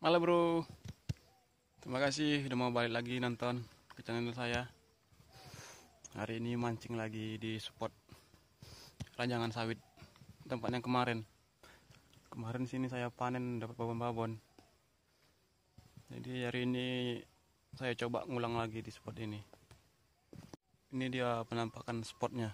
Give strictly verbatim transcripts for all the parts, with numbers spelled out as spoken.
Halo bro, terima kasih udah mau balik lagi nonton ke channel saya. Hari ini mancing lagi di spot Ranjangan Sawit, tempat yang kemarin. Kemarin sini saya panen dapat babon-babon. Jadi hari ini saya coba ngulang lagi di spot ini. Ini dia penampakan spotnya.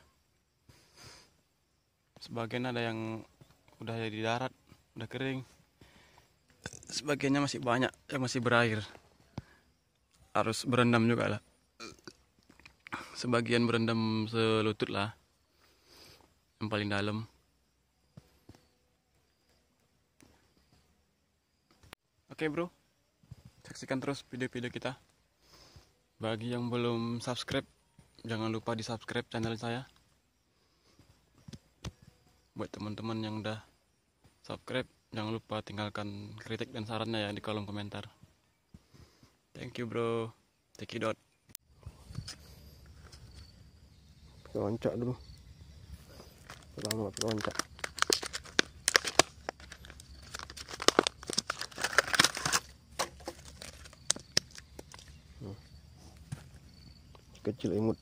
Sebagian ada yang udah di darat, udah kering. Sebagiannya masih banyak yang masih berair, harus berendam juga lah. Sebagian berendam selutut lah, yang paling dalam. Oke bro, saksikan terus video-video kita. Bagi yang belum subscribe, jangan lupa di subscribe channel saya. Buat teman-teman yang udah subscribe, jangan lupa tinggalkan kritik dan sarannya ya di kolom komentar. Thank you bro. Take it out. Loncak dulu. Lama loncak. Hmm. Kecil imut.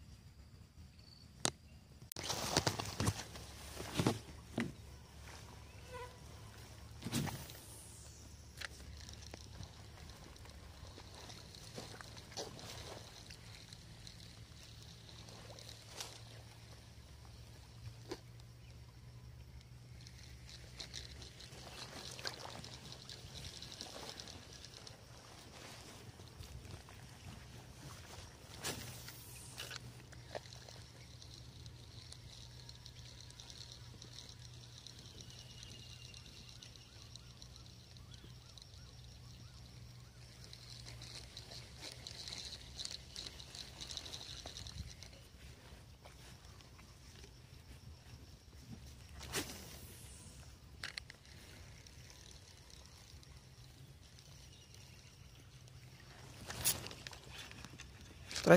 Trek.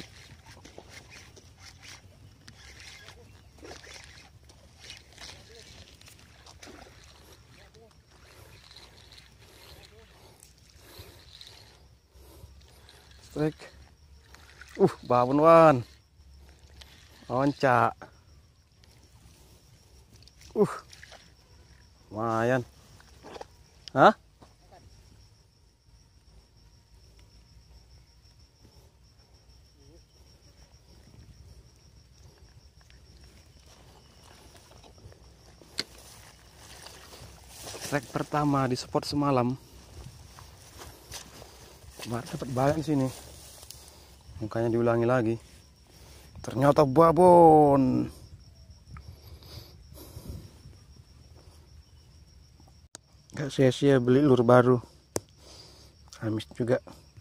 Trek. Uh, babon wan. Loncak. Uh. Lumayan. Hah? Trek pertama di spot semalam. Kemarin dapat banyak sini. Mukanya diulangi lagi. Ternyata babon. Gak sia-sia beli lur baru. Habis juga.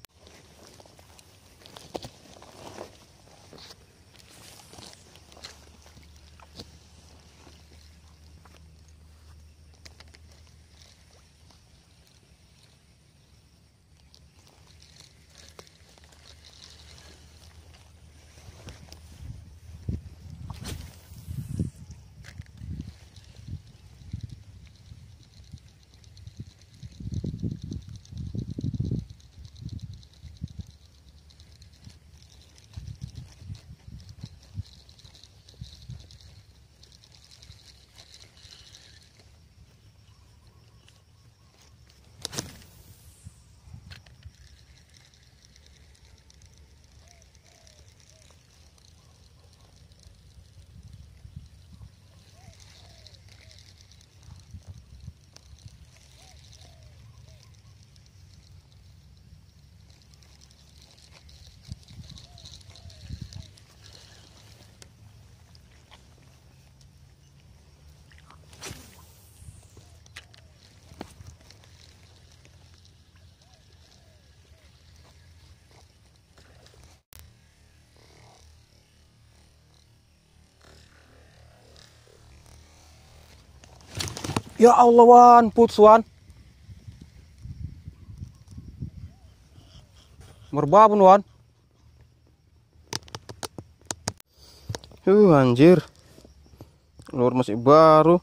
Ya Allah wan, putus wan. Merbabon wan. Uh anjir. Lur masih baru.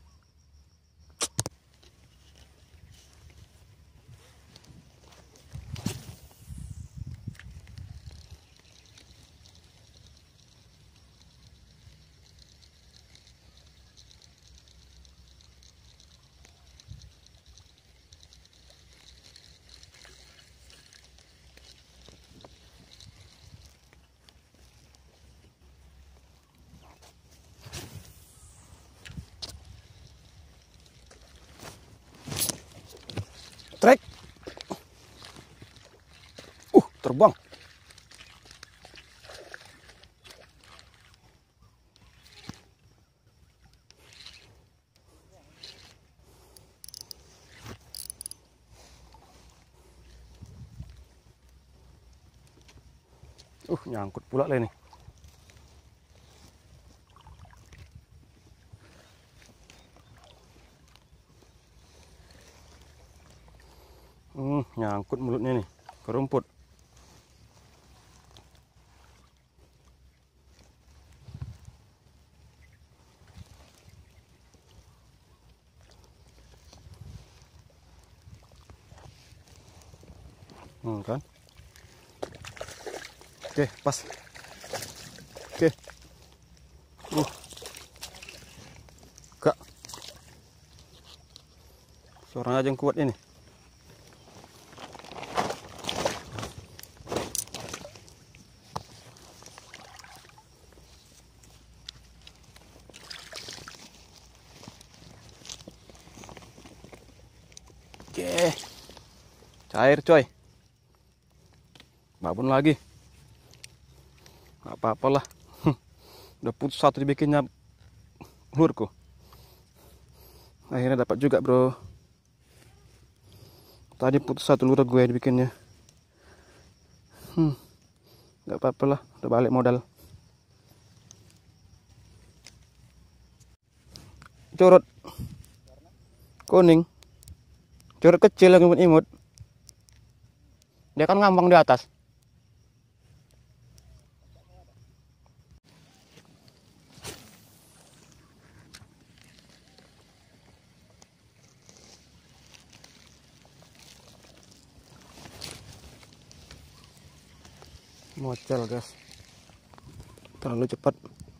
strike. Uh, terbang. Uh, nyangkut pula lah ini. Hmm, nyangkut mulutnya nih ke rumput. Hmm, kan? Oke, pas. Oke. Uh. Gak. Seorang aja yang kuat ini. Oke. Cair, coy. Babon lagi. Gak apa-apalah. Udah putus satu dibikinnya lurku. Akhirnya dapat juga, bro. Tadi putus satu lur gue dibikinnya. Hmm. Gak apa-apalah, udah balik modal. Curut kuning. Curut kecil yang imut-imut. Dia kan ngambang di atas. Mocel, guys. Terlalu cepat.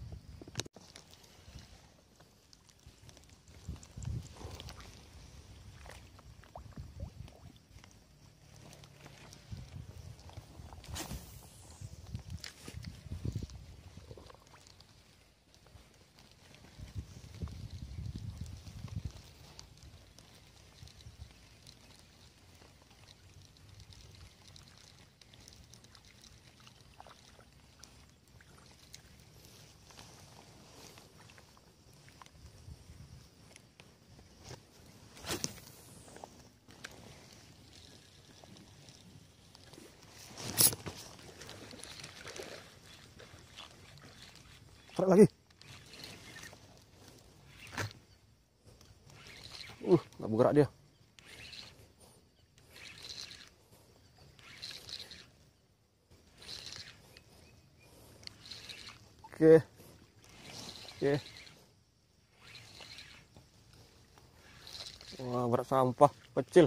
Tarik lagi. Uh, nggak bergerak dia. Oke. Oke. Wah, berat sampah kecil.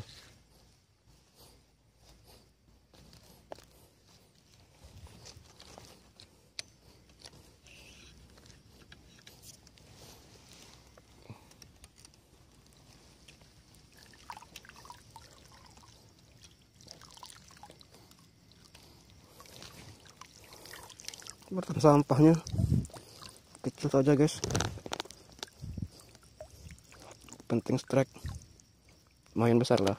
Berat sampahnya kecil saja, guys. Penting strike. Lumayan besar lah.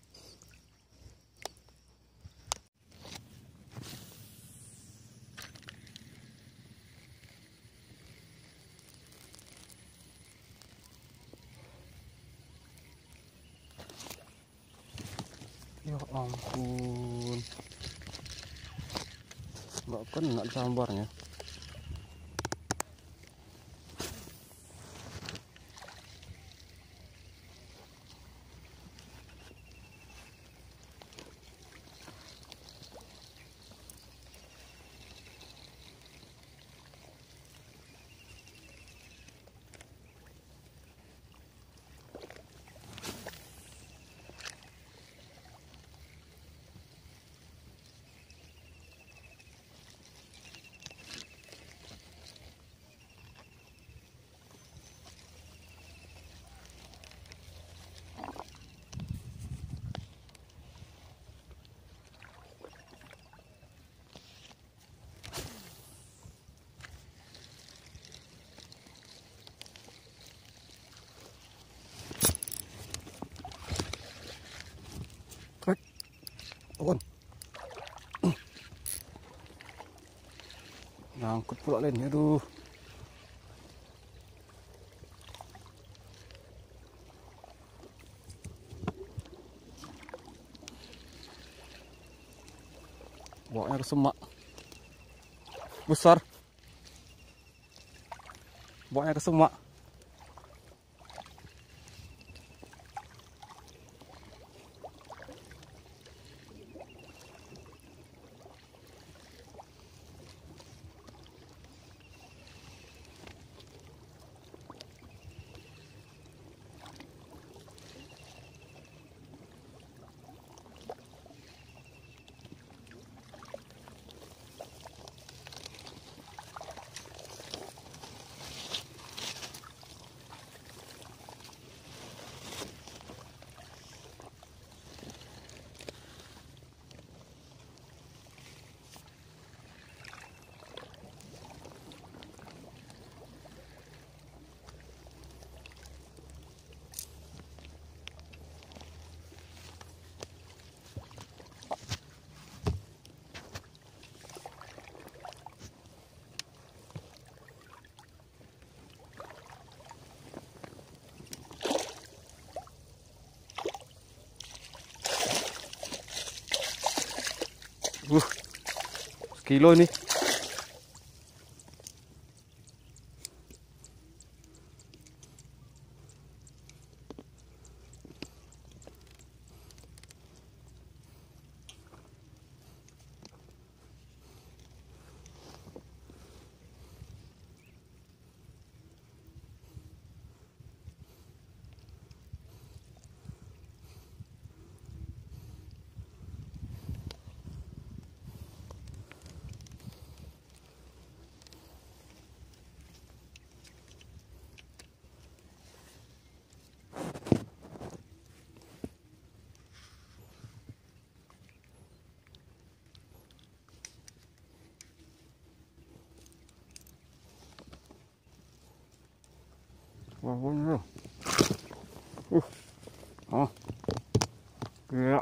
Ya ampun, nggak kena sambarnya. Kon. Nyangkut pula lainnya, aduh. Bawanya ke semak. Besar. Bawanya ke semak. Uh, sekilo ini. Wah, bener. Uh. Oh. Gila.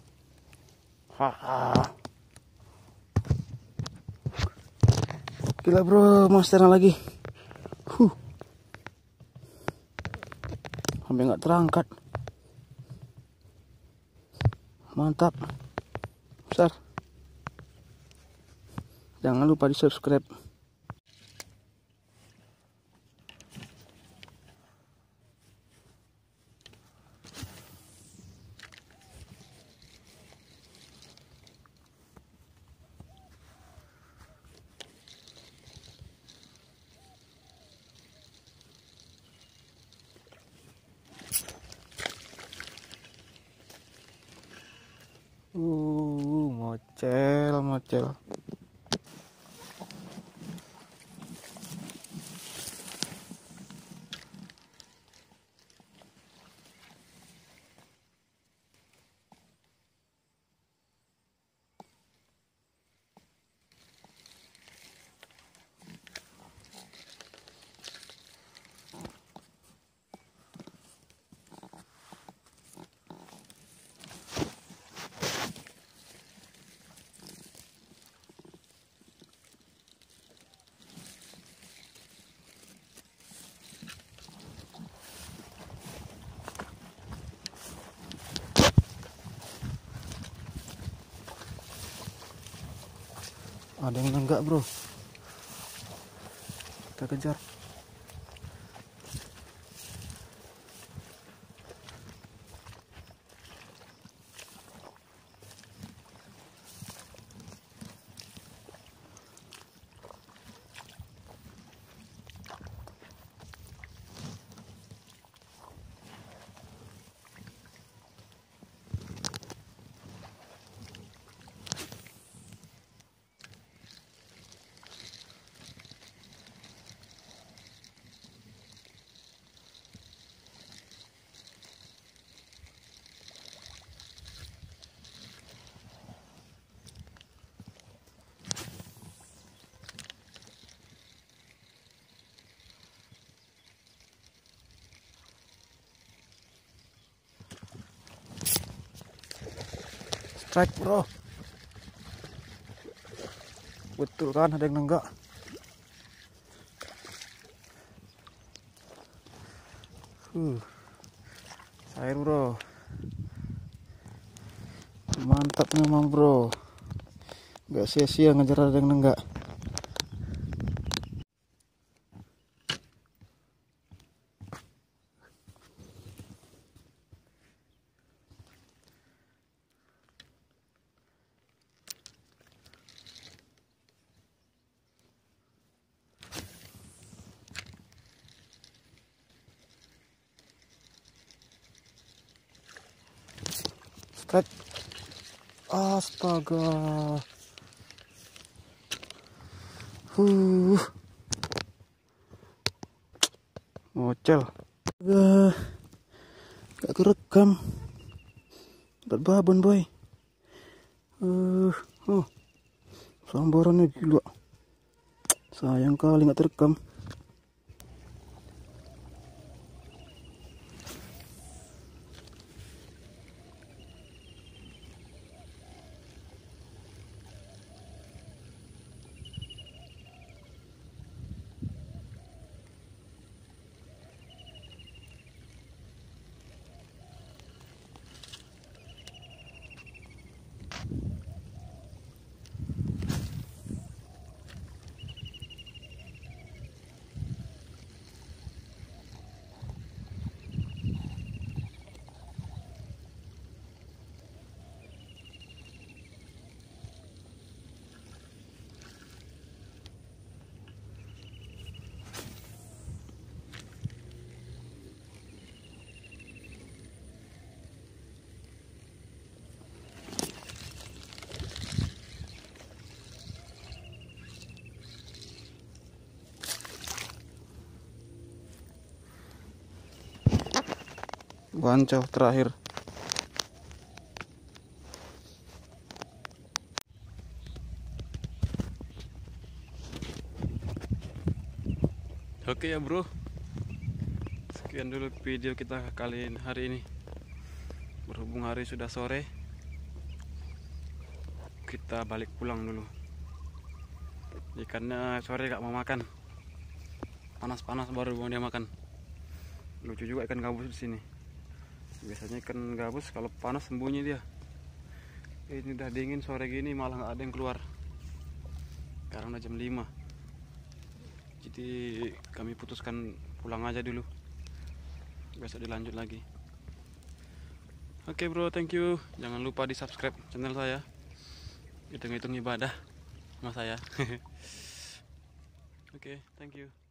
Haha. Gila, bro, monsternya lagi. Huh. Sampai nggak terangkat. Mantap. Besar. Jangan lupa di subscribe. Uh, mocel, mocel. Ada yang enggak, bro. Kita kejar. strike bro. Betul kan, ada yang nenggak. Uh, air bro, mantap memang bro, nggak sia-sia ngejar ada yang nenggak. Strike. Astaga. Huh. Ngocel. Gak, gak kerekam. Berat babon boy. Uh, oh. Sambarannya gila. Sayang kali gak terekam. Wancau terakhir. Oke ya bro, sekian dulu video kita kali ini, hari ini. Berhubung hari sudah sore, kita balik pulang dulu. Ikannya sore gak mau makan, panas-panas baru mau dia makan. Lucu juga ikan gabus di sini. Biasanya ikan gabus kalau panas sembunyi dia. Ini udah dingin sore gini malah nggak ada yang keluar. Sekarang udah jam lima. Jadi kami putuskan pulang aja dulu. Besok dilanjut lagi. Oke bro, thank you. Jangan lupa di subscribe channel saya. Hitung-hitung ibadah sama saya. Oke, thank you.